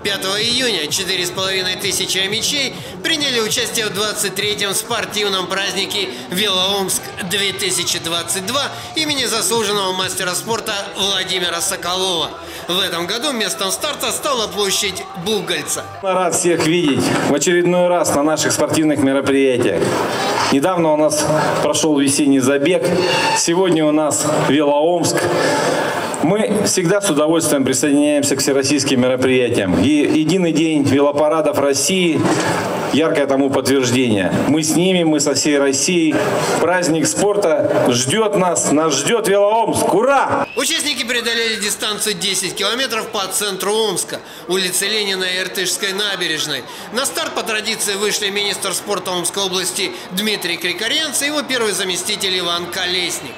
5 июня 4500 мячей приняли участие в 23-м спортивном празднике «Велоомск-2022» имени заслуженного мастера спорта Владимира Соколова. В этом году местом старта стала площадь Бугольца. Рад всех видеть в очередной раз на наших спортивных мероприятиях. Недавно у нас прошел весенний забег, сегодня у нас Велоомск. Мы всегда с удовольствием присоединяемся к всероссийским мероприятиям. И единый день велопарадов России – яркое тому подтверждение. Мы с ними, мы со всей Россией. Праздник спорта ждет нас ждет Велоомск. Ура! Участники преодолели дистанцию 10 километров по центру Омска, улице Ленина и Иртышской набережной. На старт по традиции вышли министр спорта Омской области Дмитрий Крикоренц и его первый заместитель Иван Колесник.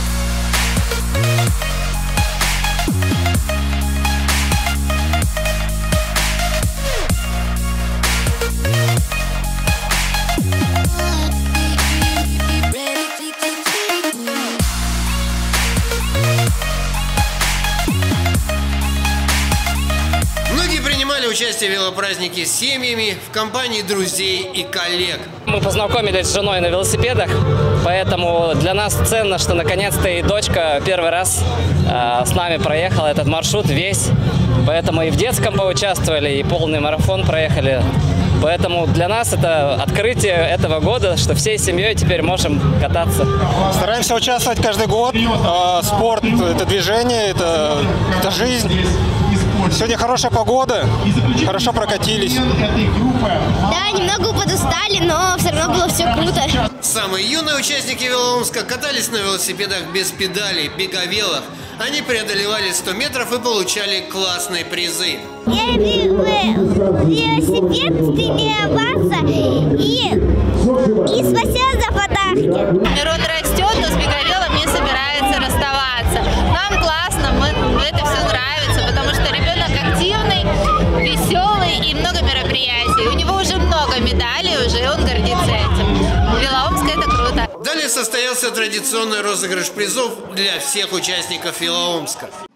Участие в велопразднике с семьями, в компании друзей и коллег. Мы познакомились с женой на велосипедах, поэтому для нас ценно, что наконец-то и дочка первый раз с нами проехала этот маршрут весь. Поэтому и в детском поучаствовали, и полный марафон проехали. Поэтому для нас это открытие этого года, что всей семьей теперь можем кататься. Стараемся участвовать каждый год. Спорт – это движение, это жизнь. Сегодня хорошая погода, хорошо прокатились. Да, немного подустали, но все равно было все круто. Самые юные участники Велоомска катались на велосипедах без педалей, беговелах. Они преодолевали 100 метров и получали классные призы. Я люблю велосипед, тренироваться и спасибо за подарки. Народ растет, но с беговелом не собирается расставаться. Нам классно, это все нравится, потому что ребенок активный, веселый и много мероприятий. У него уже много медалей, уже он гордится этим. Велоомск – это круто. Далее состоялся традиционный розыгрыш призов для всех участников Велоомска.